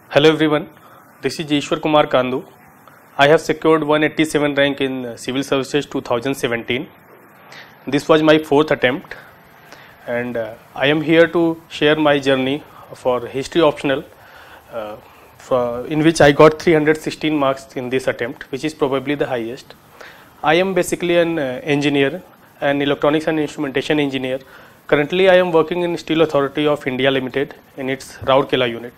Hello everyone, this is Ishwar Kumar Kandu. I have secured 187 rank in Civil Services 2017. This was my fourth attempt and I am here to share my journey for history optional in which I got 316 marks in this attempt, which is probably the highest. I am basically an engineer, an electronics and instrumentation engineer. Currently I am working in Steel Authority of India Limited in its Rourkela unit.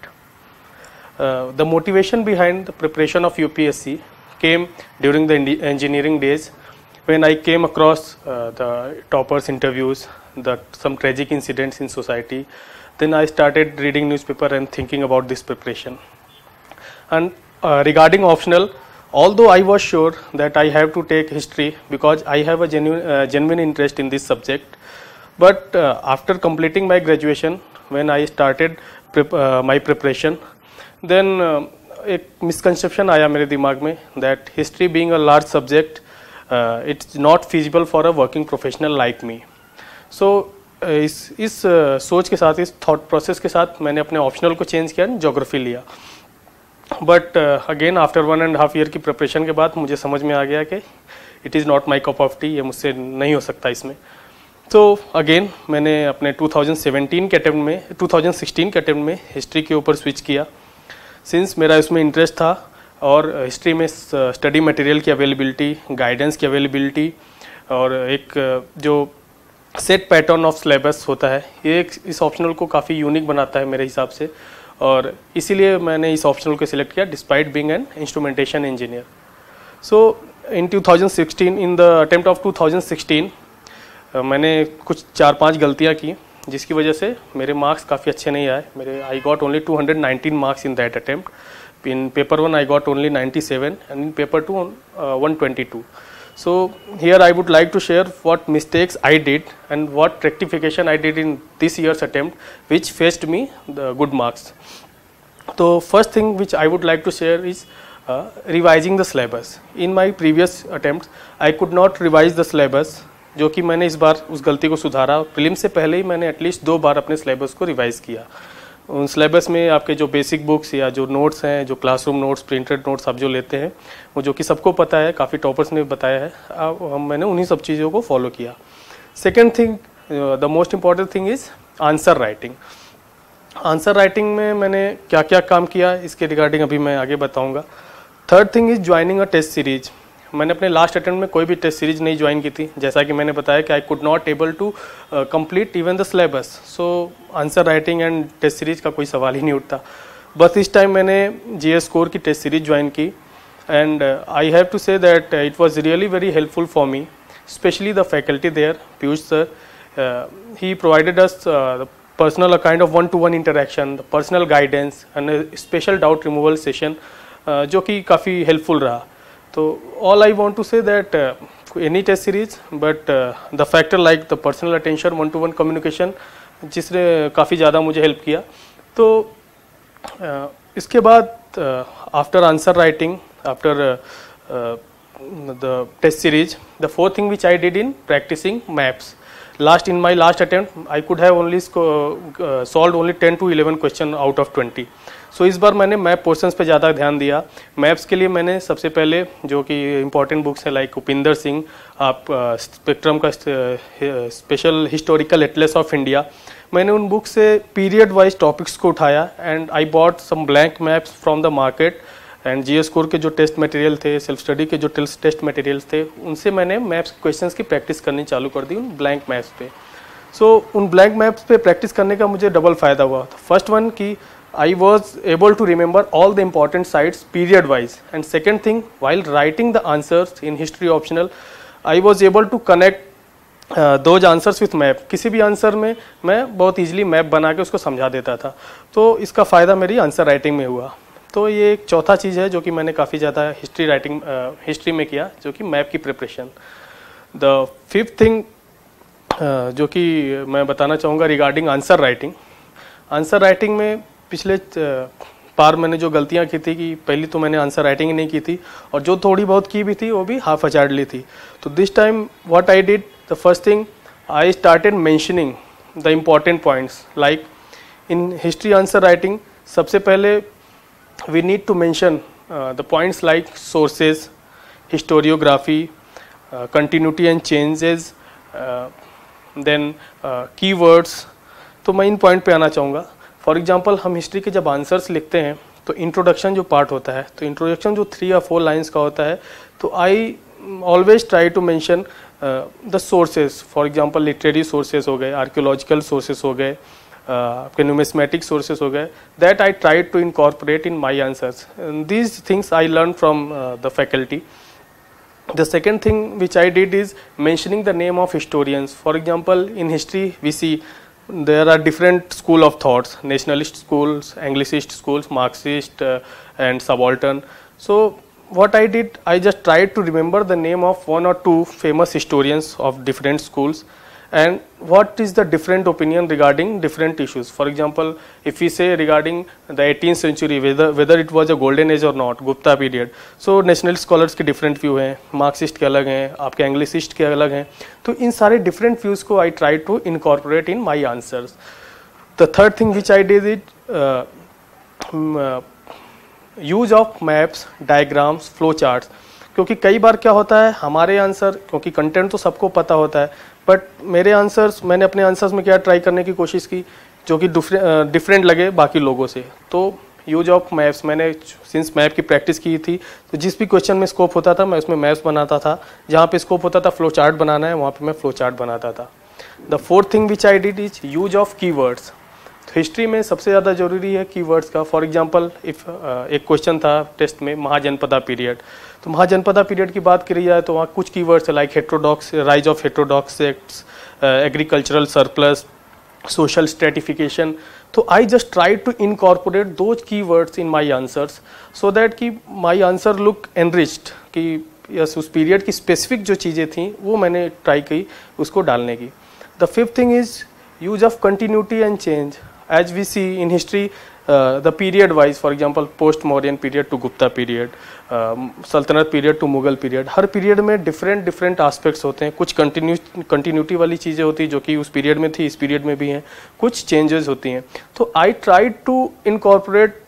The motivation behind the preparation of UPSC came during the engineering days when I came across the toppers interviews, some tragic incidents in society. Then I started reading newspaper and thinking about this preparation. And regarding optional, although I was sure that I have to take history because I have a genuine interest in this subject, but after completing my graduation, when I started my preparation, then एक misconception आया मेरे दिमाग में that history being a large subject, it's not feasible for a working professional like me. So इस सोच के साथ, इस thought process के साथ मैंने अपने optional को change किया, geography लिया. But again after 1.5 year की preparation के बाद मुझे समझ में आ गया कि it is not my cup of tea, ये मुझसे नहीं हो सकता इसमें. तो अगेन मैंने अपने 2016 के अटेम्प्ट में हिस्ट्री के ऊपर स्विच किया. सिंस मेरा इसमें इंटरेस्ट था और हिस्ट्री में स्टडी मटेरियल की अवेलेबिलिटी, गाइडेंस की अवेलेबिलिटी और एक जो सेट पैटर्न ऑफ सिलेबस होता है, ये इस ऑप्शनल को काफ़ी यूनिक बनाता है मेरे हिसाब से, और इसीलिए मैंने इस ऑप्शनल को सिलेक्ट किया despite being an instrumentation engineer. So in 2016, in the attempt of 2016 मैंने कुछ 4-5 गलतियाँ की जिसकी वजह से मेरे मार्क्स काफ़ी अच्छे नहीं आए. मेरे I got only 219 marks in that attempt. In paper 1 I got only 97 and in paper 2 122. So here I would like to share what mistakes I did and what rectification I did in this years attempt which fetched me the good marks. तो first thing which I would like to share is revising the syllabus. In my previous attempt I could not revise the syllabus, जो कि मैंने इस बार उस गलती को सुधारा. Prelim से पहले ही मैंने एटलीस्ट 2 बार अपने सिलेबस को रिवाइज किया. उन सिलेबस में आपके जो बेसिक बुक्स या जो नोट्स हैं, जो क्लासरूम नोट्स, प्रिंटेड नोट्स आप जो लेते हैं, वो जो कि सबको पता है, काफ़ी टॉपर्स ने बताया है, मैंने उन्हीं सब चीज़ों को फॉलो किया. Second thing, the most important thing is answer writing. Answer writing में मैंने क्या क्या काम किया इसके रिगार्डिंग अभी मैं आगे बताऊँगा. Third thing is joining a test series. मैंने अपने लास्ट अटेम्प्ट में कोई भी टेस्ट सीरीज नहीं ज्वाइन की थी, जैसा कि मैंने बताया कि I could not able to complete even the syllabus. So answer writing and test series का कोई सवाल ही नहीं उठता. बस इस टाइम मैंने जीएस कोर की टेस्ट सीरीज ज्वाइन की and I have to say that it was really very helpful for me, specially the faculty there, Piyush sir. He provided us personal a kind of 1-to-1 interaction, personal guidance and special doubt removal session, जो कि काफ़ी helpful रहा. तो all I want to say that any test series, but the factor like the personal attention, 1-to-1 communication, जिसने काफ़ी ज़्यादा मुझे help किया. तो इसके बाद after answer writing, after the test series, the fourth thing which I did in practicing maps. In my last attempt, I could have only solved only 10 to 11 question out of 20. सो इस बार मैंने map portions पे ज़्यादा ध्यान दिया. Maps के लिए मैंने सबसे पहले जो कि इम्पॉर्टेंट बुक्स हैं लाइक उपिंदर सिंह, आप स्पेक्ट्रम का special historical atlas of India, मैंने उन बुक से पीरियड वाइज टॉपिक्स को उठाया and I bought some blank maps from the market. And GS core के जो टेस्ट मटेरियल थे, सेल्फ स्टडी के जो टेस्ट मटेरियल्स थे, उनसे मैंने मैप्स क्वेश्चंस की प्रैक्टिस करनी चालू कर दी उन ब्लैंक मैप्स पे. सो उन ब्लैंक मैप्स पे प्रैक्टिस करने का मुझे डबल फ़ायदा हुआ. फर्स्ट वन की I was able to remember all the important sites period wise, and second thing, while writing the answers in history optional, I was able to connect those answers with map. किसी भी answer में मैं बहुत easily map बना के उसको समझा देता था. तो इसका फ़ायदा मेरी आंसर राइटिंग में हुआ. तो ये एक चौथा चीज़ है जो कि मैंने काफ़ी ज़्यादा हिस्ट्री में किया, जो कि मैप की प्रिपरेशन. द फिफ्थ थिंग जो कि मैं बताना चाहूँगा regarding answer writing. Answer writing में पिछले बार मैंने जो गलतियां की थी कि पहली तो मैंने आंसर राइटिंग नहीं की थी और जो थोड़ी बहुत की भी थी वो भी हाफ हजार्डली थी. तो this time what I did, the first thing I started mentioning the important points like in history answer writing. सबसे पहले we need to mention the points like sources, historiography, continuity and changes, then keywords. तो मैं इन point पे आना चाहूँगा. For example हम history के जब आंसर्स लिखते हैं तो इंट्रोडक्शन जो पार्ट होता है, तो इंट्रोडक्शन जो 3 या 4 लाइंस का होता है, तो I always try to mention the sources. For example literary sources हो गए, आर्कियोलॉजिकल सोर्सेज हो गए, आपके न्यूमिस्मेटिक सोर्सेज हो गए, that I try to incorporate in my answers. These things I learn from the faculty. The second thing which I did is mentioning the name of historians. For example, in history we see there are different school of thoughts: nationalist schools, Anglicist schools, Marxist, and subaltern. So what I did, I just tried to remember the name of 1 or 2 famous historians of different schools, and what is the different opinion regarding different issues. For example, if we say regarding the 18th century, whether it was a golden age or not, Gupta period, so national scholars के different view हैं, Marxist के अलग हैं, आपके Anglicist के अलग हैं. तो इन सारे different views को I try to incorporate in my answers. The third thing which I did is use of maps, diagrams, flow charts. क्योंकि कई बार क्या होता है हमारे आंसर, क्योंकि कंटेंट तो सबको पता होता है, बट मेरे आंसर्स, मैंने अपने आंसर्स में क्या ट्राई करने की कोशिश की जो कि डिफरेंट लगे बाकी लोगों से. तो यूज ऑफ मैप्स, मैंने सिंस मैप की प्रैक्टिस की थी तो जिस भी क्वेश्चन में स्कोप होता था मैं उसमें मैप्स बनाता था. जहाँ पे स्कोप होता था फ्लो चार्ट बनाना है, वहाँ पे मैं फ्लो चार्ट बनाता था. The fourth thing which I did is use of keywords. History में सबसे ज़्यादा जरूरी है कीवर्ड्स का. फॉर एग्जांपल इफ एक क्वेश्चन था टेस्ट में महाजनपदा पीरियड, तो महाजनपदा पीरियड की बात करी जाए तो वहाँ कुछ कीवर्ड्स है like heterodox, rise of heterodox sects, agricultural surplus, social stratification. तो I just try to incorporate those keywords in my answers so that कि माई आंसर लुक एनरिच्ड, कि यस उस पीरियड की स्पेसिफिक जो चीज़ें थी वो मैंने ट्राई की उसको डालने की. The fifth thing is use of continuity and change. As we see in history, the period wise, for example, post Mauryan period to Gupta period, सल्तनत पीरियड टू मुगल पीरियड, हर पीरियड में डिफरेंट एस्पेक्ट्स होते हैं. कुछ continuity वाली चीज़ें होती हैं जो कि उस पीरियड में थी, इस पीरियड में भी हैं, कुछ चेंजेस होती हैं. तो I tried to incorporate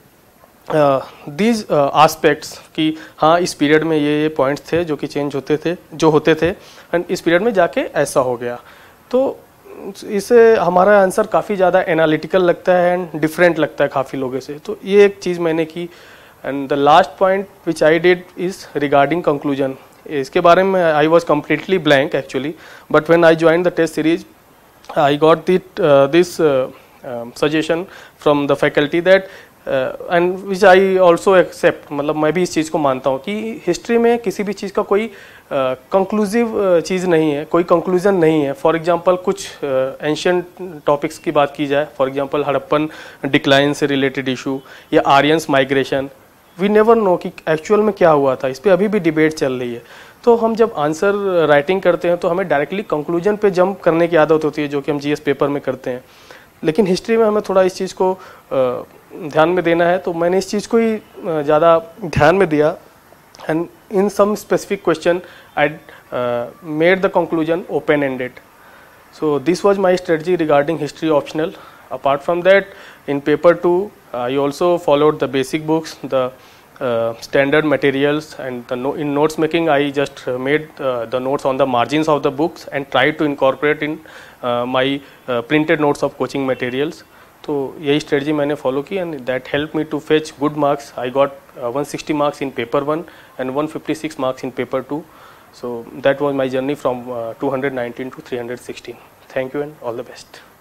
these aspects कि हाँ इस पीरियड में ये पॉइंट्स थे जो कि चेंज होते थे एंड इस पीरियड में जाके ऐसा हो गया. तो इससे हमारा आंसर काफ़ी ज़्यादा एनालिटिकल लगता है एंड डिफरेंट लगता है काफ़ी लोगों से. तो ये एक चीज़ मैंने की. And the last point which I did is regarding conclusion. इसके बारे में I was completely blank actually, but when I join the test series I got this suggestion from the faculty that and which I also accept. मतलब मैं भी इस चीज़ को मानता हूँ कि हिस्ट्री में किसी भी चीज़ का कोई कंक्लूसिव चीज़ नहीं है, कोई कंक्लूजन नहीं है. फॉर एग्जांपल कुछ एंशियंट टॉपिक्स की बात की जाए, फॉर एग्जांपल हड़प्पन डिक्लाइन से रिलेटेड इशू या Aryans migration, we never know कि एक्चुअल में क्या हुआ था. इस पर अभी भी डिबेट चल रही है. तो हम जब आंसर राइटिंग करते हैं तो हमें डायरेक्टली कंक्लूजन पे जंप करने की आदत होती है जो कि हम जीएस पेपर में करते हैं. लेकिन हिस्ट्री में हमें थोड़ा इस चीज़ को ध्यान में देना है, तो मैंने इस चीज़ को ही ज़्यादा ध्यान में दिया. And in some specific question I made the conclusion open-ended. So this was my strategy regarding history optional. Apart from that, in paper 2 I also followed the basic books, the standard materials, and in notes making I just made the notes on the margins of the books and tried to incorporate in my printed notes of coaching materials. तो यही strategy मैंने follow की and that help me to fetch good marks. I got 160 marks in paper 1 and 156 marks in paper 2. So that was my journey from 219 to 316. Thank you and all the best.